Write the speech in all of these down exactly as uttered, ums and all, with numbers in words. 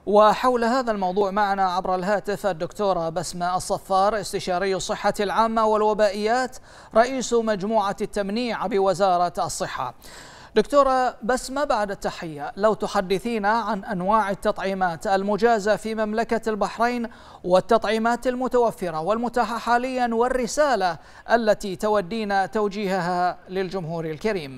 وحول هذا الموضوع معنا عبر الهاتف الدكتورة بسمة الصفار، استشاري الصحة العامة والوبائيات، رئيس مجموعة التمنيع بوزارة الصحة. دكتورة بسمة، بعد التحية، لو تحدثينا عن أنواع التطعيمات المجازة في مملكة البحرين والتطعيمات المتوفرة والمتاحة حاليا، والرسالة التي تودين توجيهها للجمهور الكريم.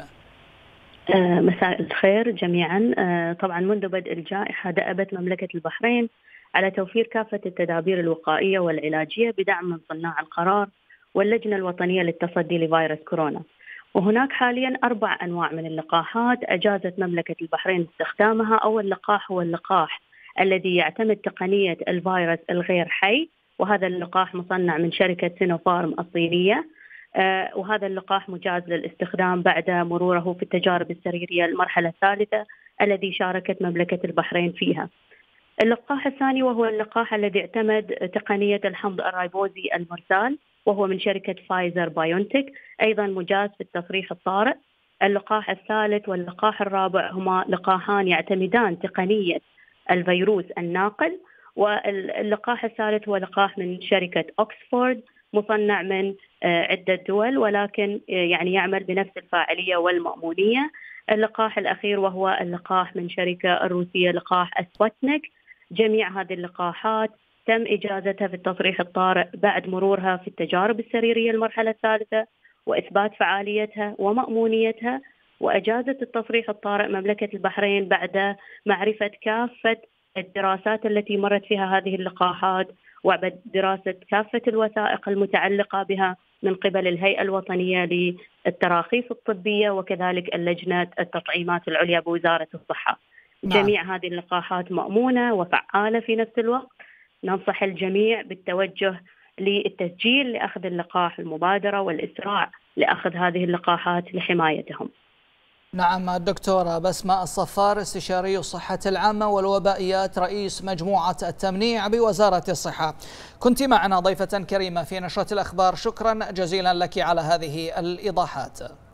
مساء الخير جميعا. طبعا منذ بدء الجائحة دأبت مملكة البحرين على توفير كافة التدابير الوقائية والعلاجية بدعم من صناع القرار واللجنة الوطنية للتصدي لفيروس كورونا. وهناك حاليا أربع أنواع من اللقاحات أجازت مملكة البحرين استخدامها. أول لقاح هو اللقاح الذي يعتمد تقنية الفيروس الغير حي، وهذا اللقاح مصنع من شركة سينوفارم الصينية، آه وهذا اللقاح مجاز للاستخدام بعد مروره في التجارب السريرية المرحلة الثالثة الذي شاركت مملكة البحرين فيها. اللقاح الثاني وهو اللقاح الذي اعتمد تقنية الحمض الريبوزي المرسال، وهو من شركة فايزر بايونتك، أيضا مجاز في التصريح الطارئ. اللقاح الثالث واللقاح الرابع هما لقاحان يعتمدان تقنية الفيروس الناقل. واللقاح الثالث هو لقاح من شركة أوكسفورد مصنع من عدة دول، ولكن يعني يعمل بنفس الفاعلية والمأمونية. اللقاح الأخير وهو اللقاح من شركة الروسية لقاح سبوتنيك. جميع هذه اللقاحات تم إجازتها في التصريح الطارئ بعد مرورها في التجارب السريرية المرحلة الثالثة وإثبات فعاليتها ومأمونيتها. وأجازت التصريح الطارئ مملكة البحرين بعد معرفة كافة الدراسات التي مرت فيها هذه اللقاحات، وبعد دراسة كافة الوثائق المتعلقة بها من قبل الهيئة الوطنية للتراخيص الطبية وكذلك اللجنة التطعيمات العليا بوزارة الصحة. نعم. جميع هذه اللقاحات مأمونة وفعالة في نفس الوقت. ننصح الجميع بالتوجه للتسجيل لأخذ اللقاح، المبادرة والإسراع لأخذ هذه اللقاحات لحمايتهم. نعم، الدكتورة بسمة الصفار، استشاري الصحة العامة والوبائيات، رئيس مجموعة التمنيع بوزارة الصحة، كنت معنا ضيفة كريمة في نشرة الأخبار. شكرا جزيلا لك على هذه الإيضاحات.